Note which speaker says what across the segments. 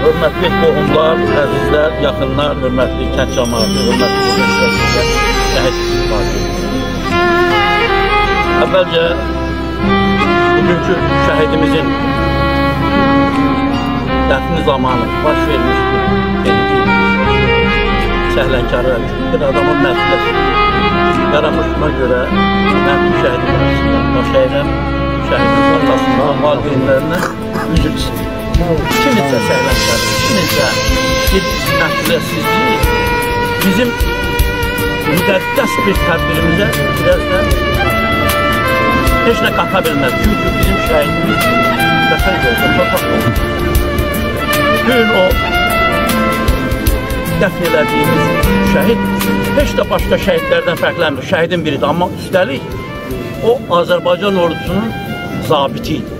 Speaker 1: Hörmətli qohumlar, əzizlər, yaxınlar, hörmətli kənd cəmaatı, hörmətli qohumlar, şəhid var. Əvvəlcə bugünkü şəhidimizin dəfni zamanı baş vermiş səhlənkarı bir adamın məsuliyyəti yaramışına görə mən şəhidim arasında baş əyirəm, şəhidin arasında valideynlərinə üzr istəyir. Kiminsə səhlənkarı, kiminsə bir məsuliyyətsizliyi bizim müqəddəs bir tədbirimizə biraz da heç nə qata bilməz. Çünki bizim şəhidimiz vətən yolda torpaq oldu. Bugün o dəfn elədiyimiz şəhid heç də başqa şəhidlərdən fərqlənmir. Şəhidin biridir, amma üstəlik o Azərbaycan ordusunun zabiti idi.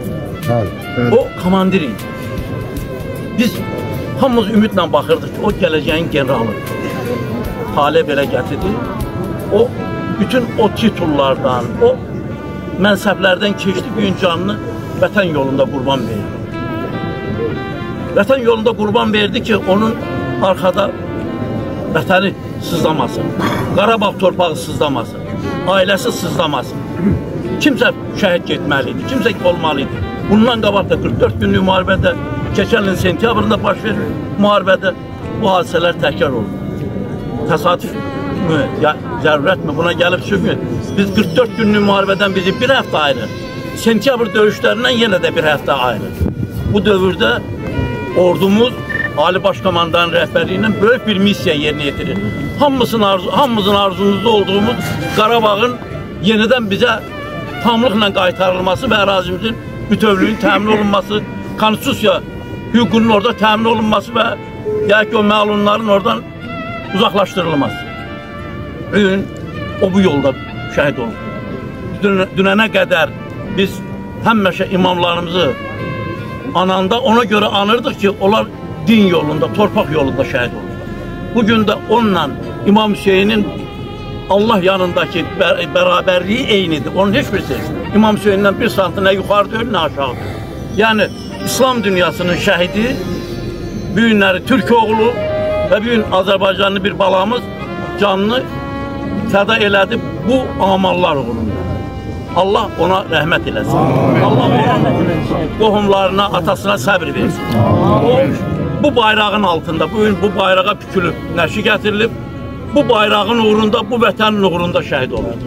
Speaker 1: O komandir idi. Biz hamımız ümidlə baxırdıq ki, o gələcəyin generalıdır. Tale belə gətirdi. O bütün o titullardan, o mənsəblərdən keçdi, gün canını vətən yolunda qurban verdi. Vətən yolunda qurban verdi ki, onun arxada vətəni sızlamasın, Qarabağ torpağı sızlamasın, ailəsi sızlamasın. Kimsə şəhid getməliydi, kimsə olmalıydı. Bundan qabaq da 44 günlük müharibədə, keçən ilin sentyabrında baş verir müharibədə bu hadisələr təkrar oldu. Təsadüf mü, ya zərurət mi buna gəlib çünki biz 44 günlük müharibədən bizi bir həftə ayırır. Sentyabr döyüşlərindən yenə də bir həftə ayırır. Bu dövrdə ordumuz Ali Başkomandanın rəhbərliyi ilə böyük bir missiya yerinə yetirir. Hamımızın arzumuzda olduğumuz Qarabağın yenidən bizə tamlıqla qaytarılması və ərazimizin bütövlüyün təmin olunması, konstitusiya hüququnun orada təmin olunması və ya ki o məlunların oradan uzaqlaşdırılması. Bugün o bu yolda şəhid oldu. Dünənə qədər biz həmişə imamlarımızı ananda ona görə anırdıq ki, onlar din yolunda, torpaq yolunda şəhid olurlar. Bugün də onunla İmam Hüseynin Allah yanındakı bərabərliyi eynidir. Onun heç birisi İmam Hüseynindən bir santı nə yuxarı deyil, nə aşağıdır. Yəni, İslam dünyasının şəhidi, bu günləri Türk oğlu və bu gün Azərbaycanlı bir balamız canını fəda elədi bu amallar uğrunda. Allah ona rəhmət eləsin. Allah qohumlarına, atasına səbir versin. O, bu bayrağın altında, bugün bu bayrağa pükülüb, nəşi gətirilib, bu bayrağın uğrunda, bu vətənin uğrunda şəhid olurdu.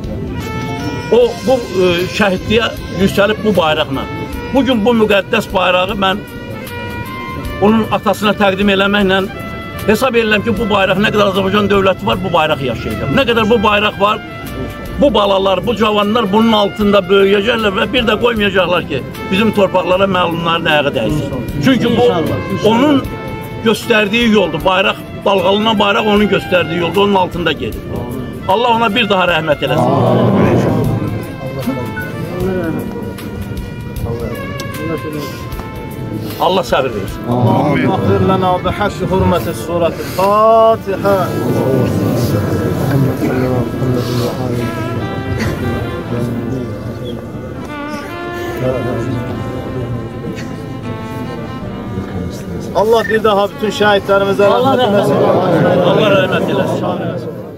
Speaker 1: O, bu şəhidliyə yüksəlib bu bayraqla. Bugün bu müqəddəs bayrağı mən onun atasına təqdim eləməklə hesab edirəm ki, bu bayraq nə qədər Azərbaycan dövləti var, bu bayraq yaşayacaq. Nə qədər bu bayraq var, bu balalar, bu cavanlar bunun altında böyüyəcəklər və bir də qoymayacaqlar ki, bizim torpaqlara məlumların ayağı dəysin. Çünki bu, onun göstərdiyi yoldur. Bayraq, dalğalanan bayraq onun göstərdiyi yoldur, onun altında gedir. Allah ona bir daha rəhmət eləsin. Allah səbir versin.
Speaker 2: Amin. Ağfir lana bi haqqi hurmeti surati Fatiha. Allah bir daha bütün şəhidlərimizə rəhmət eləsin.
Speaker 1: Allah rəhmət eləsin.